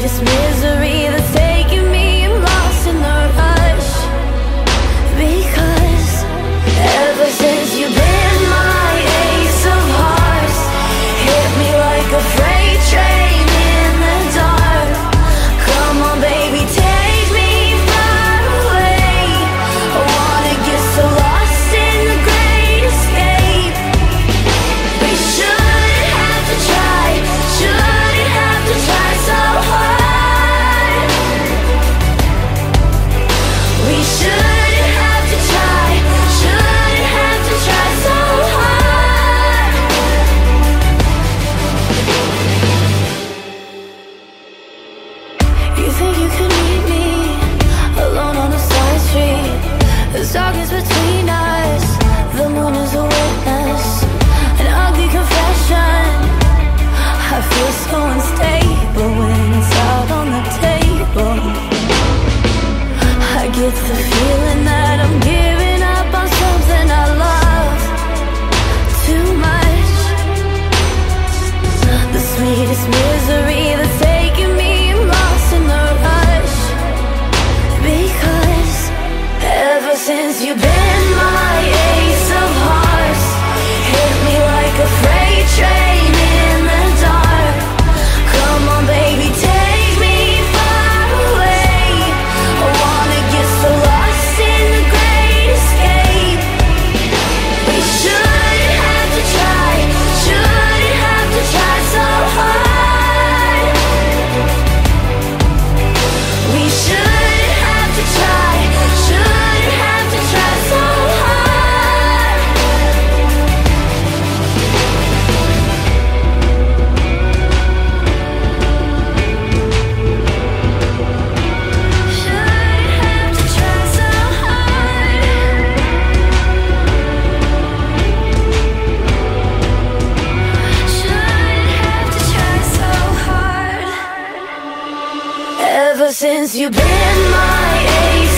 sweetest misery that's taking me. I'm lost in the rush, because ever since you've been my ace of hearts, hit me like a freight train in the dark. Come on baby, take me far away. I wanna get so lost in the great escape. We shouldn't have to try, shouldn't have to try so hard. We shouldn't have to try, shouldn't have to try so hard. You think you could meet me alone on a side street? There's darkness between us, the moon is a witness, an ugly confession. I feel so unstable when it's out on the table. I get the feeling that I'm giving up on something I love too much. The sweetest misery that's taking me. I'm lost in the rush, because ever since you've been my ace of hearts, hit me like a freight train in the dark. Come on baby, take me far away. I wanna get so lost in the great escape. We shouldn't have to try, shouldn't have to try so hard. We shouldn't have to try, shouldn't have to try so hard. Shouldn't have to try so hard. Shouldn't have to try so hard. Ever since you've been my ace